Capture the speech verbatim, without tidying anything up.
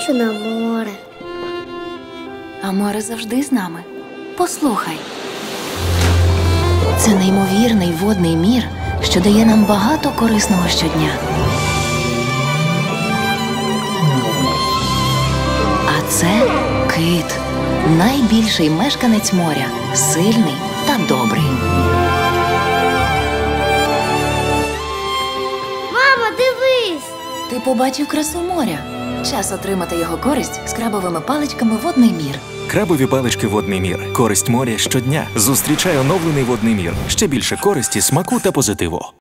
хочу на море. А море завжди з нами. Послухай. Це неймовірний водний мір, що дає нам багато корисного щодня. А це кит. Найбільший мешканець моря. Сильний та добрий. Мамо, дивись! Ти побачив красу моря. Час отримати його користь з крабовими паличками «Водний мір». Крабові палички «Водний мір». Користь моря щодня. Зустрічай оновлений «Водний мір». Ще більше користі, смаку та позитиву.